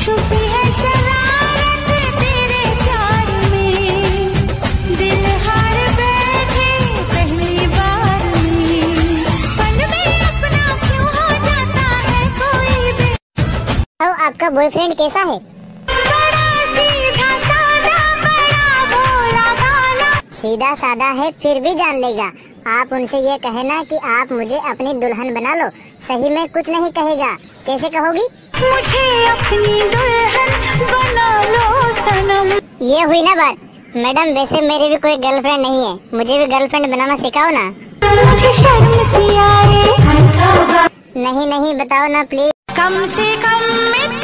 छुपी है शरारत तेरे प्यार में, दिल हार बैठे पहली बार में, पल में अपना क्यों हो जाता है कोई भी। तो आपका बॉयफ्रेंड कैसा है? सीधा सादा बड़ा भोला भाला। सीधा सादा है फिर भी जान लेगा। आप उनसे ये कहना कि आप मुझे अपनी दुल्हन बना लो, सही में कुछ नहीं कहेगा। कैसे कहोगी? मुझे अपनी दुल्हन बना लो सनम। ये हुई ना बात। मैडम वैसे मेरी भी कोई गर्लफ्रेंड नहीं है, मुझे भी गर्लफ्रेंड बनाना सिखाओ ना। मुझे शर्म सी आए। नहीं बताओ ना प्लीज। कम से कम